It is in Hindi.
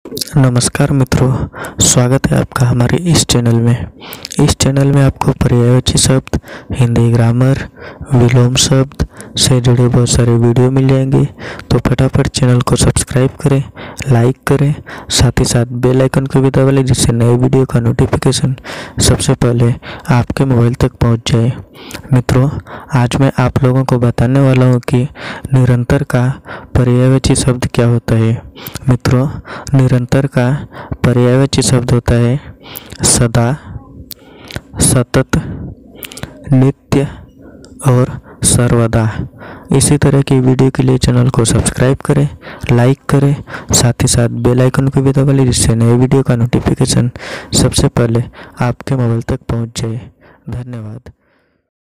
नमस्कार मित्रों, स्वागत है आपका हमारे इस चैनल में। इस चैनल में आपको पर्यायवाची शब्द, हिंदी ग्रामर, विलोम शब्द से जुड़े बहुत सारे वीडियो मिल जाएंगे। तो फटाफट चैनल को सब्सक्राइब करें, लाइक करें, साथ ही साथ बेल आइकन को भी दबा लें जिससे नए वीडियो का नोटिफिकेशन सबसे पहले आपके मोबाइल तक पहुंच जाए। मित्रों, आज मैं आप लोगों को बताने वाला हूं कि निरंतर का पर्यायवाची शब्द क्या होता है। मित्रों, निरंतर का पर्यायवाची शब्द होता है सदा, सतत, नित्य और सर्वदा। इसी तरह की वीडियो के लिए चैनल को सब्सक्राइब करें, लाइक करें, साथ ही साथ बेल आइकन को भी दबा लें जिससे नए वीडियो का नोटिफिकेशन सबसे पहले आपके मोबाइल तक पहुंच जाए। धन्यवाद।